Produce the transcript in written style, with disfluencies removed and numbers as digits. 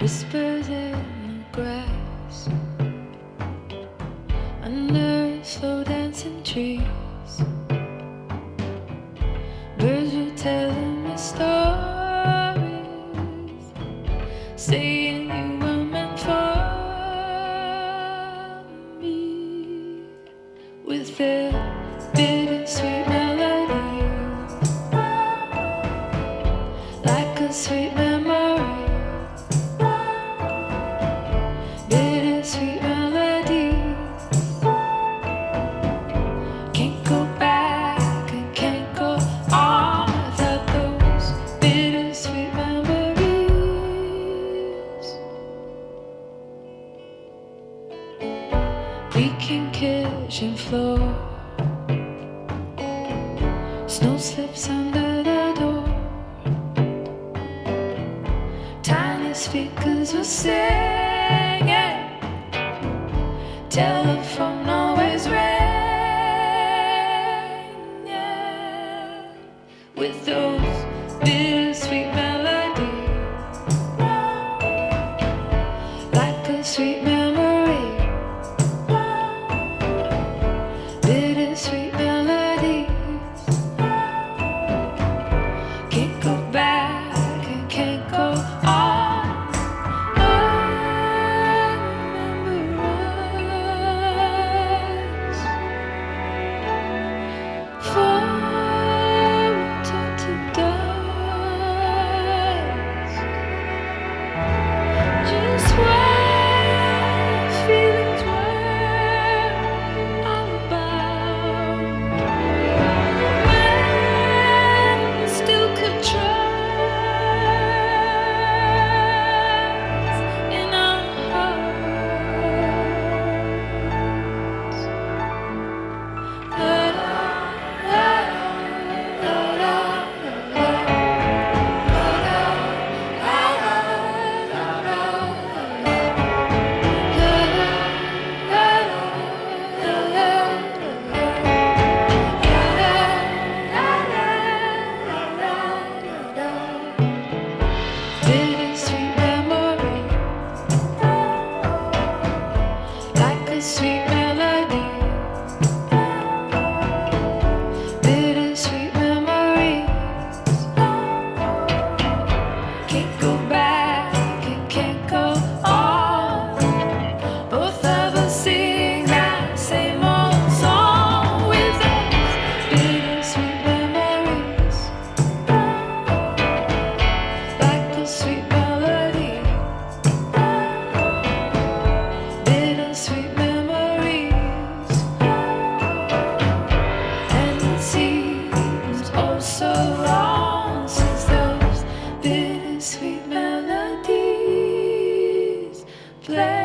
whispers in the grass, under slow dancing trees. Birds were telling me stories, saying you were meant for me, with their bittersweet melodies, like a sweet memory. Bittersweet melodies, can't go back and can't go on without those bittersweet memories. Leaking kitchen floor, snow slips under the door, tiny speakers were singing, telephone always ringing, with those bittersweet melodies, like a sweet memory. Bittersweet melodies, can't go back and can't go on. I remember us, for we turned to dust, just when feelings were all about, when we still could trust in our hearts. La la la la la la bittersweet memory, like a sweet melody. Bittersweet memories, can't go back and can't go on. Both of us sing that same old song, with those bittersweet memories, like a sweet melody. Bittersweet memories, and it seems oh so long since those bittersweet melodies played.